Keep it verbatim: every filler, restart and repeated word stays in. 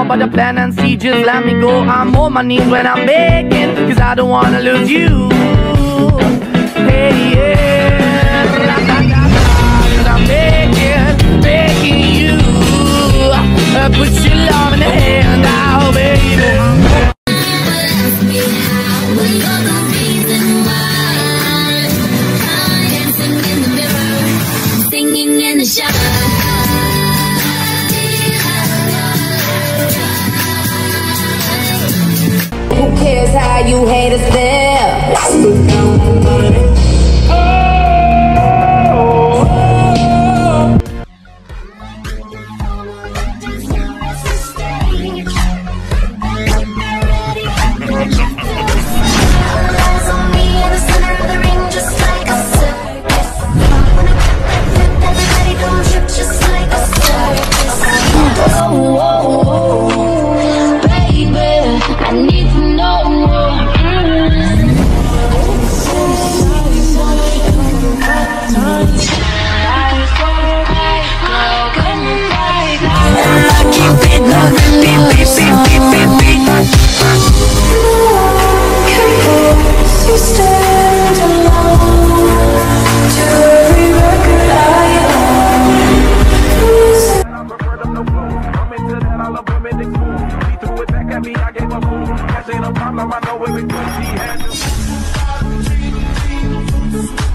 more about the plan and see, just let me go. I'm on my knees when I'm begging, cause I don't wanna lose you. Hey, yeah, cause I'm begging, begging you, uh, put your love in the hand now, baby. Who cares how you hate us there? I gave a fool. That ain't a problem. I know it was good. She had to.